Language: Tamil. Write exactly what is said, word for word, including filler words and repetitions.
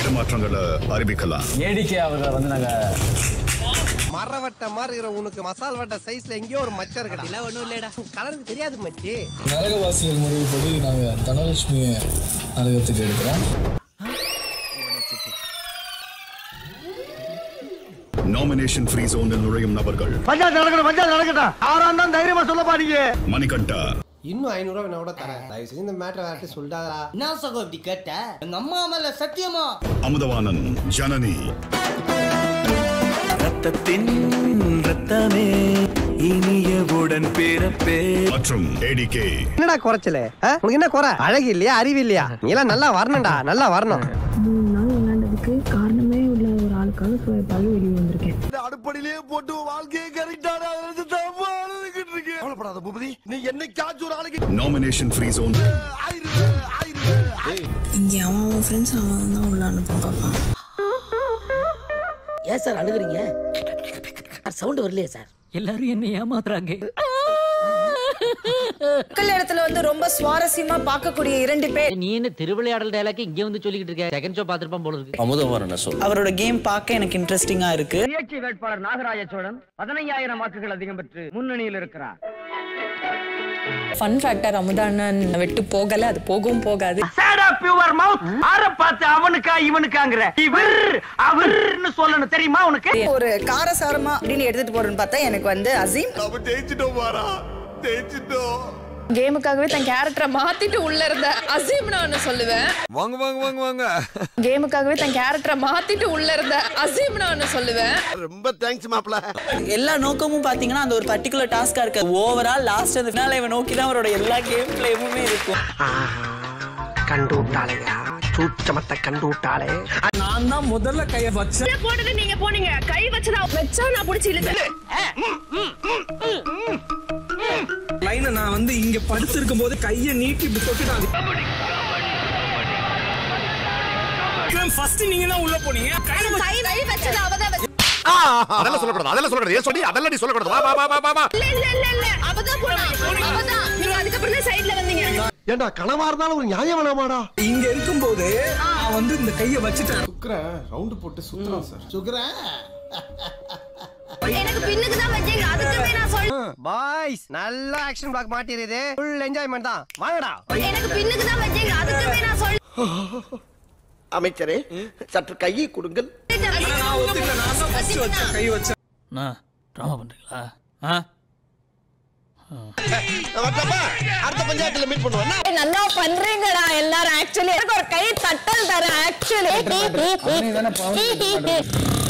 இடமாற்றங்களை அறிவிக்கலாம். ஏடிகே அவர்களை வந்து நாங்க மரவட்ட மாதிரி உனக்கு மசால் வட்ட சைஸ்ல எங்கேயோ ஒரு மச்சம் இருக்குடா. இல்ல ஒண்ணும் இல்லடா, கலருக்கு தெரியாது மச்சி. நரகவாசிகள் முறைப்படி நாங்க தனலட்சுமியை நரகத்துக்கு எடுக்கிறோம். நாமினேஷன் ஃப்ரீ ஜோனில் நுழையும் நபர்கள் பஞ்சாயத்து நடக்கணும், பஞ்சாயத்து நடக்கட்டும். ஆறாம் தான் தைரியமா சொல்ல பாருங்க. மணிகண்டா இன்னும் ஐநூறு ரூபாய் விட தரேன். தயவு செஞ்சு இந்த மேட்டரை யார்கிட்ட சொல்லிட்டாரா? என்ன சகோ இப்படி கேட்ட? எங்க அம்மா மேல சத்தியமா? அமுதவாணன், ஜனனி, ரத்தத்தின் ரத்தமே இனியவுடன் பிறப்பே மற்றும் ஏடிகே. என்னடா குறைச்சல? உனக்கு என்ன குறை? அழகு இல்லையா, அறிவு இல்லையா? நீ எல்லாம் நல்லா வரணும்டா, நல்லா வரணும். மூணு நாள் விளையாண்டதுக்கு காரணமே உள்ள ஒரு ஆளுக்காக பழி வெளியே வந்திருக்கேன். அடுப்படியிலேயே போட்டு வாழ்க்கையை கரெக்டான கவலைப்படாத பூபதி, நீ என்னைக்காச்சும் ஒரு ஆளுக்கு நாமினேஷன் ஃப்ரீ ஜோன். இங்க அவன் ஃப்ரெண்ட்ஸ் அவன் தான் உள்ள அனுப்ப பாப்பான். ஏன் சார் அழுகுறீங்க? சவுண்ட் வரலையே சார். எல்லாரும் என்ன ஏமாத்துறாங்க. மக்கள் இடத்துல வந்து ரொம்ப சுவாரஸ்யமா பார்க்கக்கூடிய இரண்டு பேர். நீ என்ன திருவிளையாடல் டயலாக் இங்க வந்து சொல்லிக்கிட்டு இருக்க? செகண்ட் ஷோ பாத்துறப்ப போல இருக்கு. அமுதவாணன் சொல். அவரோட கேம் பார்க்க எனக்கு இன்ட்ரெஸ்டிங்கா இருக்கு. சுயேட்சை வேட்பாளர் நாகராஜ சோழன் பதினையாயிரம் வாக்குகள் அதிகம் பெற்று முன்னணியில் இருக்கிறார். ஃபன் ஃபேக்டர் அமுதானன் விட்டு போகல, அது போகவும் போகாது. Shut up your mouth. ஆற பார்த்து அவனுக்கா இவனுக்காங்கற. இவர் அவர்னு சொல்லணும் தெரியுமா உனக்கு? ஒரு காரசாரமா அப்படின்னு எடுத்துட்டு போறேன்னு பார்த்தா எனக்கு வந்து அசீம் நம்ம ஜெயிச்சிட்டோம் பாரா, ஜெயிச்சிட்டோம். கேமுக்காகவே தன் கேரக்டரை மாத்திட்டு உள்ள இருந்த அசீம் நான் சொல்லுவேன். வாங்க வாங்க வாங்க வாங்க. கேமுக்காகவே தன் கேரக்டரை மாத்திட்டு உள்ள இருந்த அசீம் நான் சொல்லுவேன். ரொம்ப தேங்க்ஸ் மாப்ள. எல்லா நோக்கமும் பாத்தீங்கன்னா அந்த ஒரு பர்టిక్యులர் டாஸ்கா இருக்கு. ஓவரால் லாஸ்ட் அந்த ஃபினாலே இவன் நோக்கி தான் அவரோட எல்லா கேம் பிளேயுமே இருக்கும். கண்டு விட்டாளையா, சூச்சமத்தை கண்டு விட்டாளே. நான் தான் முதல்ல கையை வச்சேன். போட்டது நீங்க போனீங்க, கை வச்சதா வச்சா நான் புடிச்சு இழுத்தேன். லைனை நான் வந்து இங்க படுத்திருக்கும் போது கையை நீட்டி இப்படி தொட்டுட்டாங்க. ஃபர்ஸ்ட் நீங்க தான் உள்ள போனீங்க. கை கை வச்சது அவதான் வச்சா. அதெல்லாம் சொல்லக்கூடாது, அதெல்லாம் சொல்லக்கூடாது. ஏன் சொல்லி அதெல்லாம் நீ சொல்லக்கூடாது. வா வா வா வா வா. இல்ல இல்ல இல்ல இல்ல அவதான் போனா, அவதான். நீங்க அதுக்கு அப்புறம் தான் சைடுல வந்தீங்க. ஏண்டா கனவா இருந்தாலும் ஒரு நியாயம் வேணாமாடா? இங்க இருக்கும்போது நான் வந்து இந்த கையை வச்சுட்டேன். சுக்ரன் ரவுண்ட் போட்டு சுத்துறான் சார். சுக்ரன் எனக்கு பின்னுக்கு தான் வச்சீங்க, அதுக்குமே நான் சொல்றேன். பாய்ஸ் நல்ல ஆக்ஷன் பிளாக் மாட்டிருது. ஃபுல் என்ஜாய்மென்ட் தான். வாங்கடா. எனக்கு பின்னுக்கு தான் வச்சீங்க, அதுக்குமே நான் சொல்றேன். அமைச்சரே சற்று கையை கொடுங்கள். நான் ஒத்துக்கல, நான் தான் ஃபர்ஸ்ட் வச்சேன், கை வச்சேன். நான் டிராமா பண்றீங்களா? ஆ அடுத்த பஞ்சாயத்துல மீட் பண்ணுவோம். நல்லா பண்றீங்கடா எல்லாரும். ஆக்சுவலி எனக்கு ஒரு கை தட்டல் தரேன். ஆக்சுவலி